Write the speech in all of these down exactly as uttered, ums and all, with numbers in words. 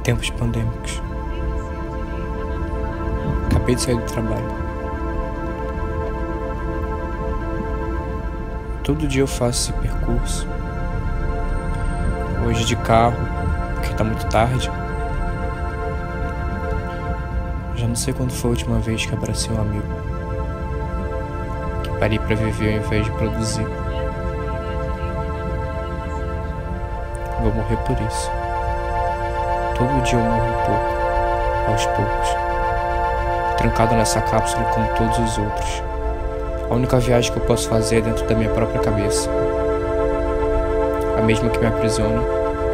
Tempos pandêmicos. Acabei de sair do trabalho. Todo dia eu faço esse percurso. Hoje de carro, porque tá muito tarde. Já não sei quando foi a última vez que abracei um amigo, que parei pra viver ao invés de produzir. Vou morrer por isso. Todo dia eu morro um pouco, aos poucos, trancado nessa cápsula como todos os outros. A única viagem que eu posso fazer é dentro da minha própria cabeça, a mesma que me aprisiona,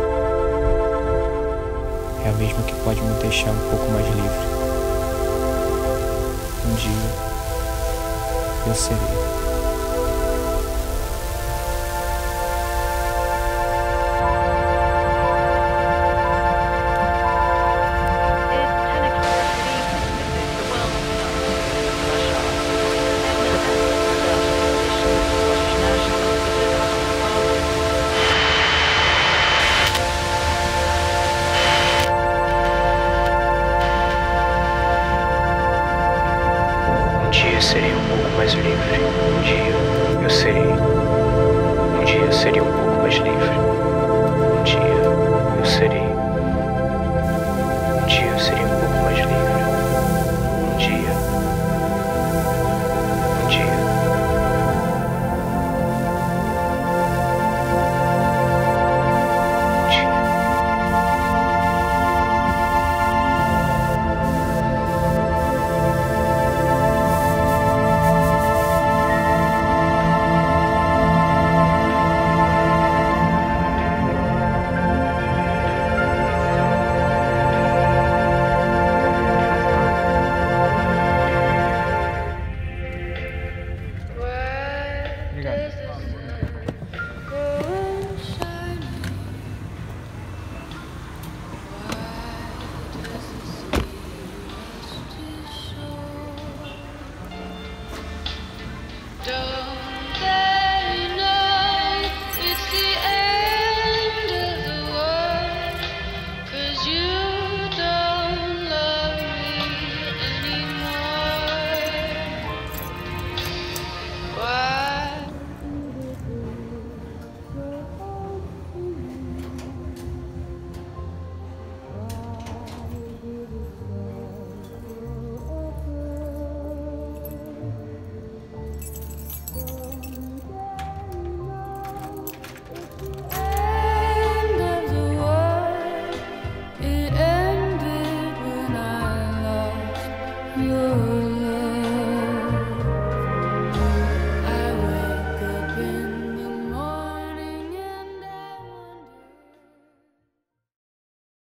é a mesma que pode me deixar um pouco mais livre. Um dia eu serei. Um dia eu serei um pouco mais livre. Um dia eu serei. Um dia eu serei um pouco mais livre. Um dia eu serei.